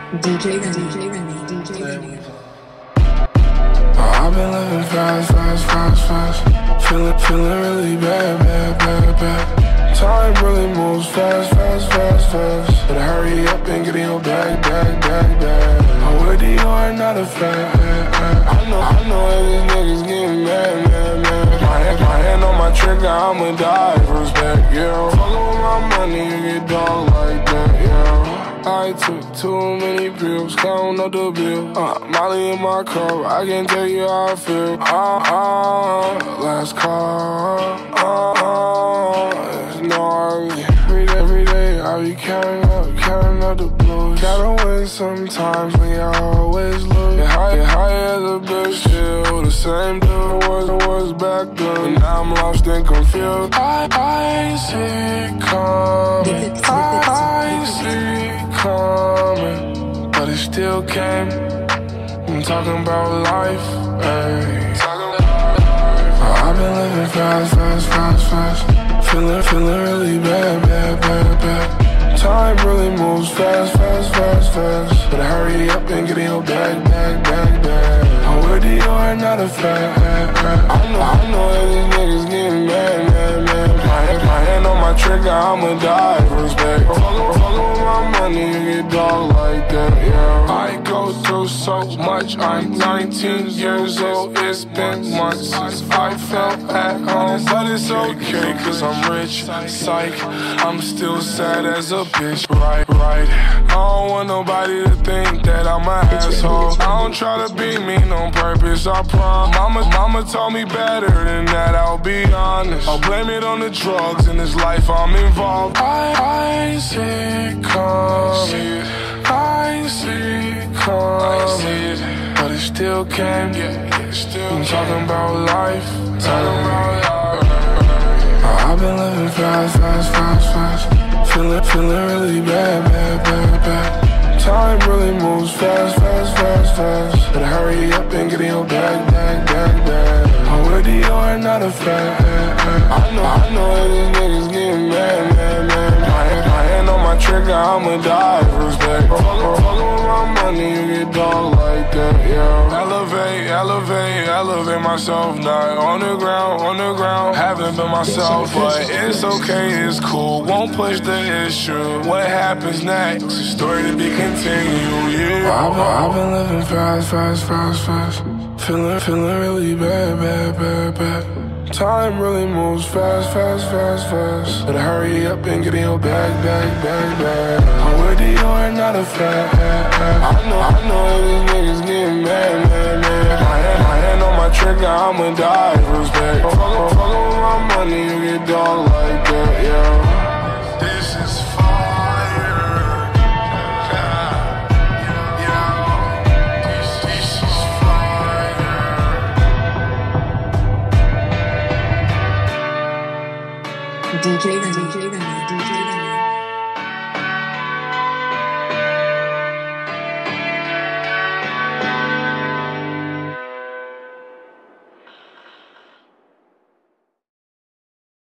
djReme. I've been living fast. Feeling really bad. Time really moves fast. Better hurry up and get in your bag. I'm with Dior, not a fan. I know these niggas getting mad. My hand on my trigger, I'ma die for respect, yeah. Fuckin' with my money, you get dog like that, yeah. I took too many pills, counting up the bill. Molly in my cup, I can't tell you how I feel. Last call. It's no early. Every day I be counting up the blues. Gotta win sometimes when you always lose. Get high as a bitch, still the same dude. Was back then, but now I'm lost and confused. I see it coming. I see it coming, but it still came. I'm talking about life, ayy. I've been living fast. Feeling really bad. Time really moves fast. Better hurry up and get in your bag. I'm with Dior, not a fan. I know these niggas getting mad. My hand on my trigger, I'ma die for respect. Fuckin' with my money, you get dog like that, yeah. I go through so much, I'm 19 years old. It's been months since I felt at home, but it's okay, cause I'm rich, psych. I'm still sad as a bitch, right. I don't want nobody to think that I'm an asshole. I don't try to be mean on purpose, I promise. Mama told me better than that, I'll be honest. I'll blame it on the drugs in this life I'm involved. I see it coming. I see it coming, but it still came. I'm talking about life. I've been living fast. Feeling really bad. Time really moves fast. Better hurry up and get in your bag. I'm with Dior, not a fan. I know these niggas getting mad. My hand on my trigger, I'ma die for respect. Fuckin' with my money, you get dog like that, yeah. Elevate myself, not on the ground. Haven't been myself, but it's okay, it's cool. Won't push the issue. What happens next? A story to be continued, yeah. I've been living fast. Feeling really bad. Time really moves fast. Better hurry up and get in your bag. I'm with Dior, not a fan. I know these niggas getting mad. My hand on my trigger, I'ma die for respect. Fuckin' with my money, you get